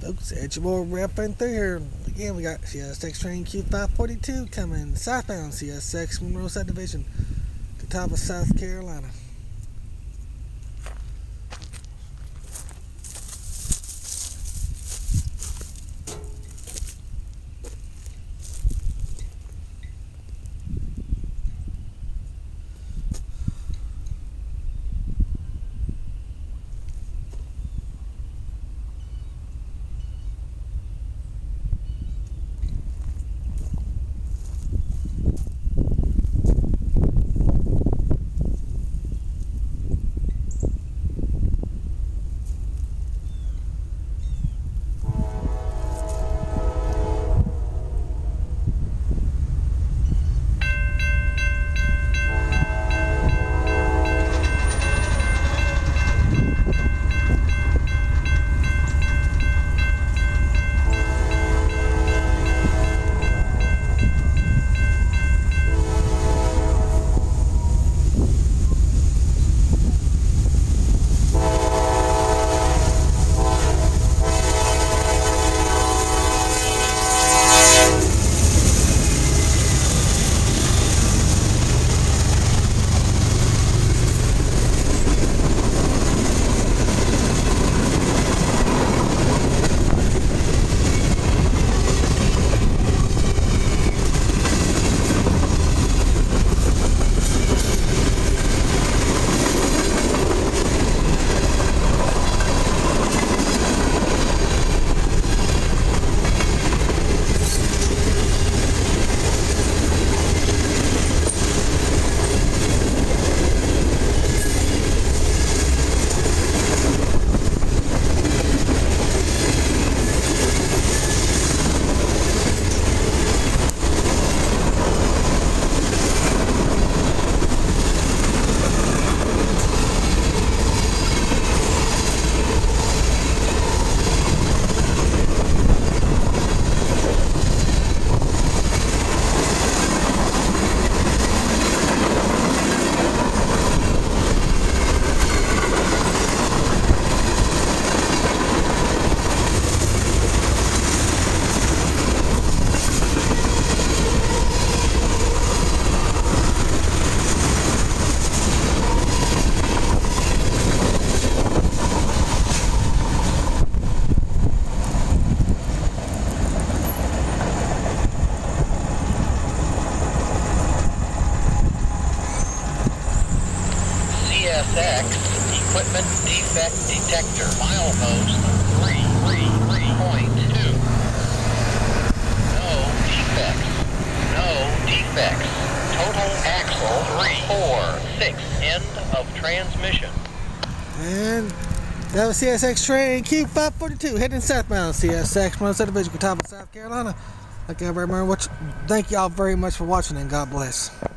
Folks, it's your boy rapping through here. Again, we got CSX train Q542 coming southbound CSX Monroe Subdivision to top of South Carolina. CSX Equipment Defect Detector, milepost 333.2. No defects. No defects. Total axle 346. End of transmission. And that was CSX train Q542 heading southbound CSX Monroe Subdivision to top of South Carolina. Thank y'all very much for watching, and God bless.